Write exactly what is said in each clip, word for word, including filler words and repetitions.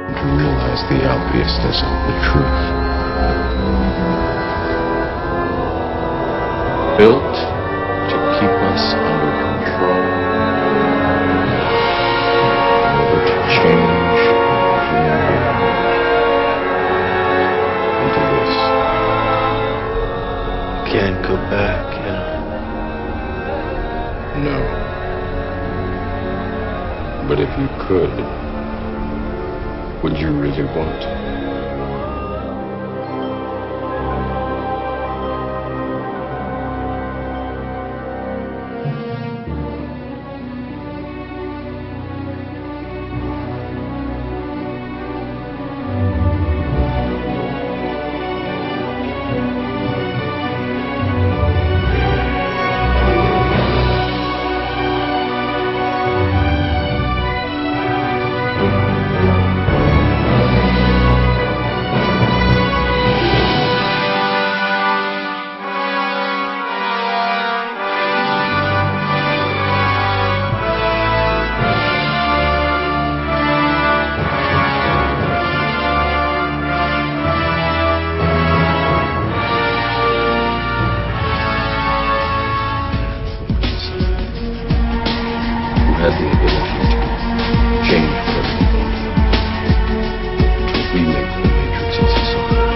to realize the obviousness of the truth. Built to keep us under control, never to change into this. Can't go back, yeah. No. But if you could, would you really want to? Had the ability to change whatever you wanted, to remake the Matrix as you saw it.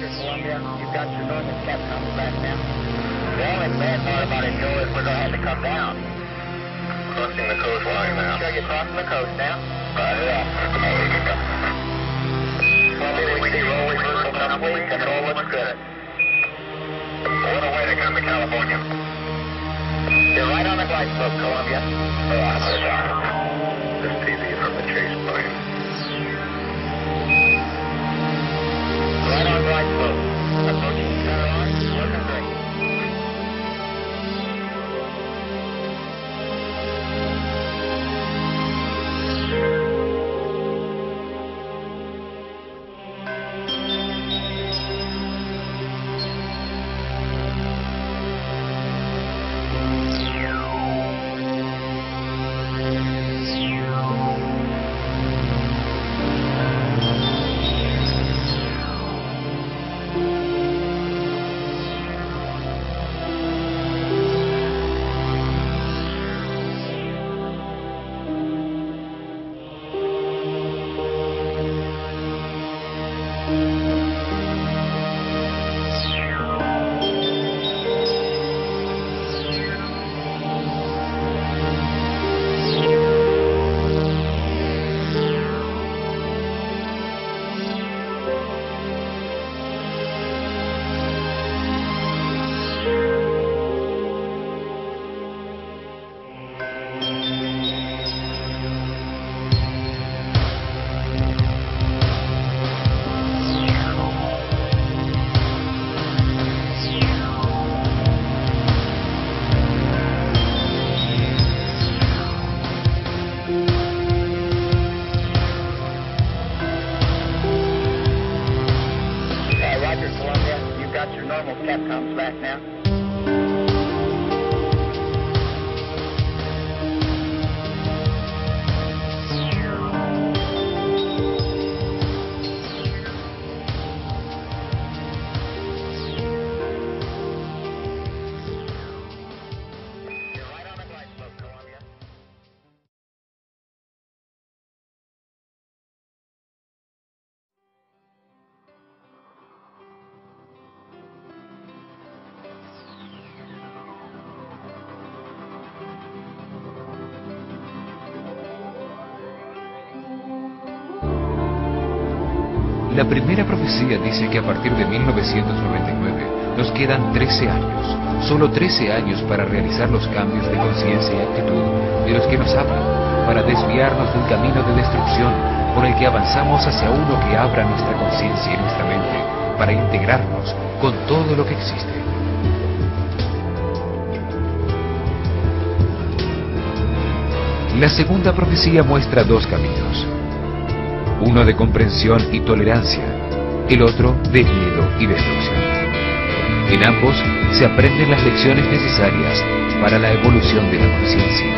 Roger, Columbia. You've got your normal Capcom back now. The only bad part about it, Joe, is we're going to have to come down. Crossing the coastline now. Sure, you're crossing the coast now. Right, yeah. Columbia, we see roll reversal complete. Control looks good. What a way to come to California. You're right on the glide slope, Columbia. This T V from the chase plane. Right on glide slope. Approaching center on. Looking great. Capcom's back now. La primera profecía dice que a partir de mil novecientos noventa y nueve nos quedan trece años, solo trece años para realizar los cambios de conciencia y actitud de los que nos hablan, para desviarnos del camino de destrucción por el que avanzamos hacia uno que abra nuestra conciencia y nuestra mente, para integrarnos con todo lo que existe. La segunda profecía muestra dos caminos. Uno de comprensión y tolerancia, el otro de miedo y destrucción. En ambos se aprenden las lecciones necesarias para la evolución de la conciencia.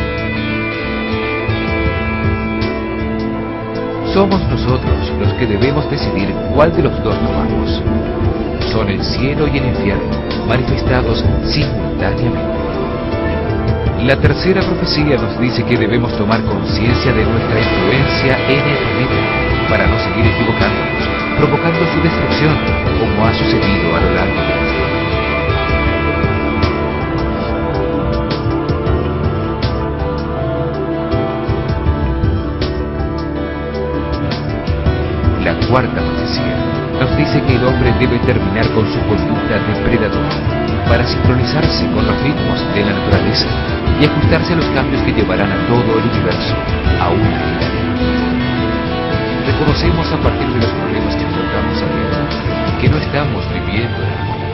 Somos nosotros los que debemos decidir cuál de los dos tomamos. Son el cielo y el infierno manifestados simultáneamente. La tercera profecía nos dice que debemos tomar conciencia de nuestra influencia en el planeta para no seguir equivocándonos, provocando su destrucción, como ha sucedido a lo largo de la historia. La cuarta profecía nos dice que el hombre debe terminar con su conducta depredadora para sincronizarse con los ritmos de la naturaleza y ajustarse a los cambios que llevarán a todo el universo a una era. Reconocemos a partir de los problemas que enfrentamos a diario que no estamos viviendo en armonía.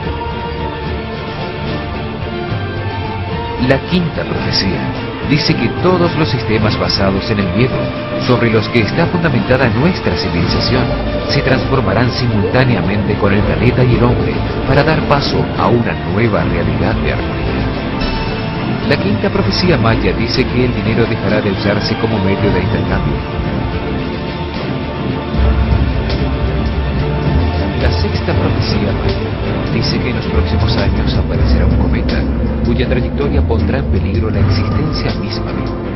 La quinta profecía dice que todos los sistemas basados en el miedo, sobre los que está fundamentada nuestra civilización, se transformarán simultáneamente con el planeta y el hombre para dar paso a una nueva realidad de armonía. La quinta profecía maya dice que el dinero dejará de usarse como medio de intercambio. La sexta profecía maya dice que en los próximos años aparecerá un cometa cuya trayectoria pondrá en peligro la existencia misma del hombre.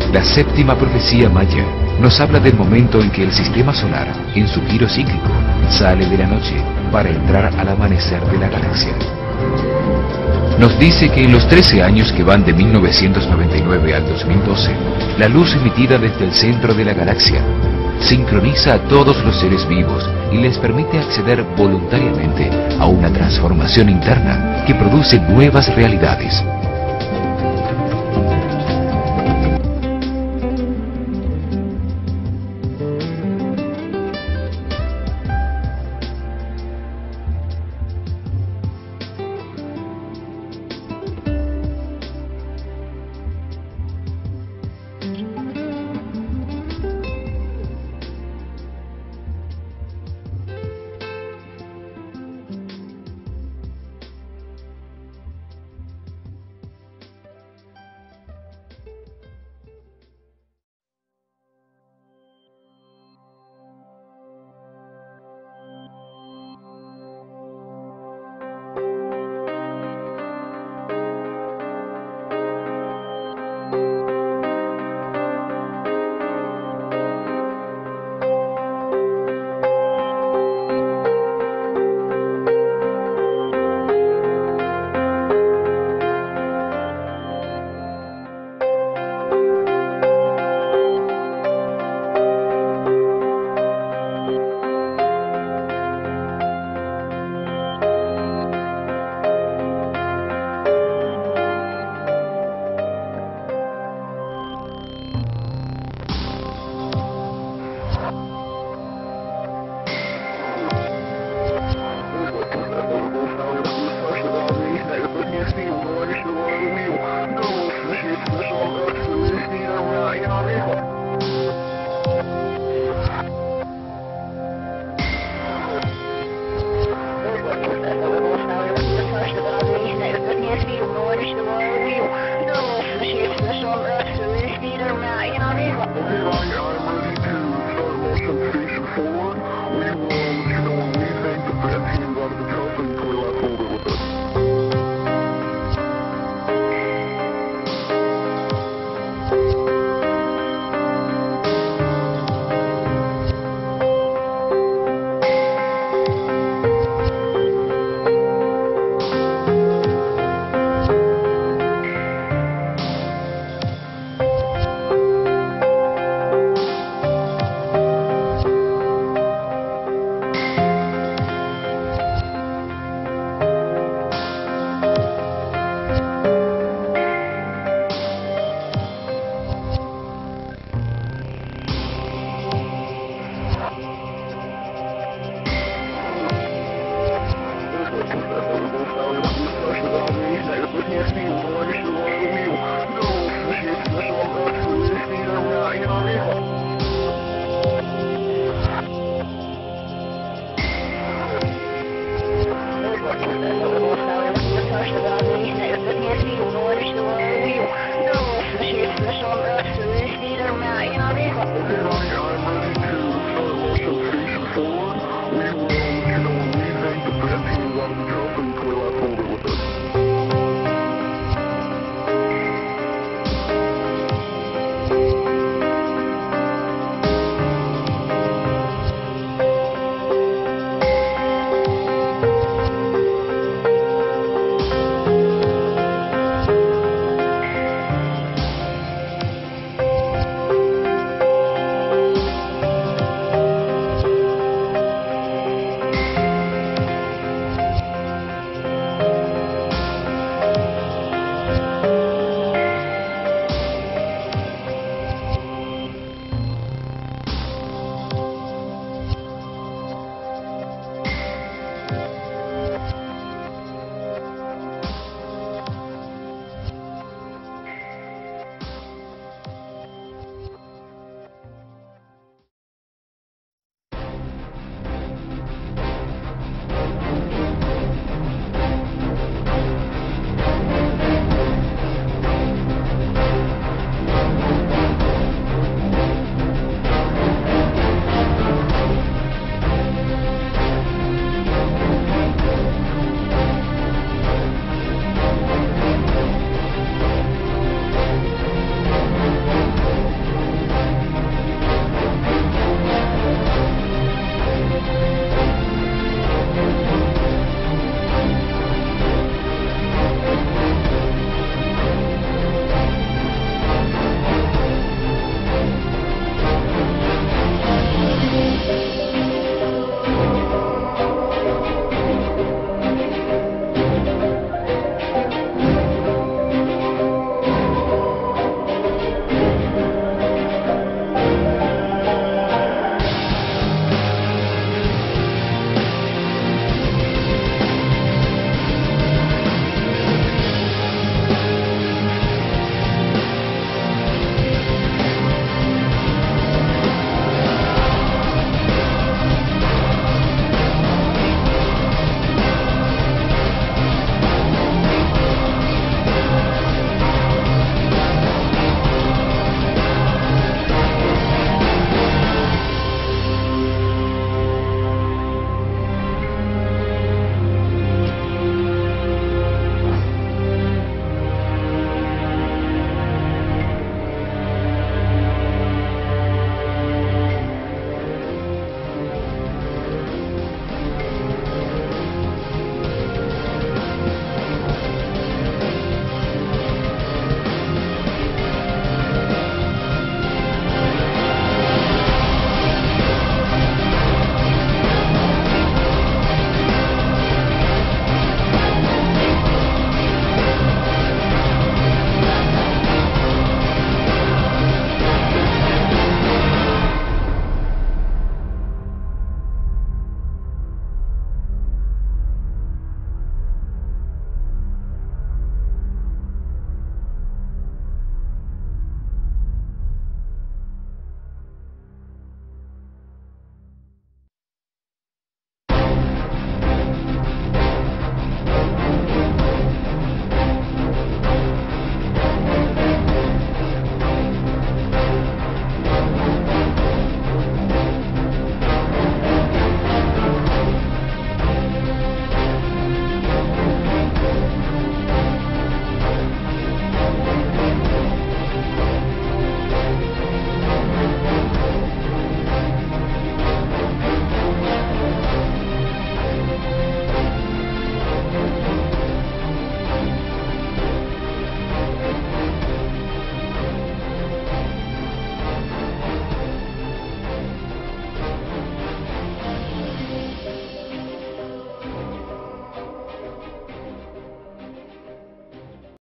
La séptima profecía maya nos habla del momento en que el sistema solar, en su giro cíclico, sale de la noche para entrar al amanecer de la galaxia. Nos dice que en los trece años que van de mil novecientos noventa y nueve al dos mil doce, la luz emitida desde el centro de la galaxia sincroniza a todos los seres vivos y les permite acceder voluntariamente a una transformación interna que produce nuevas realidades. Yes,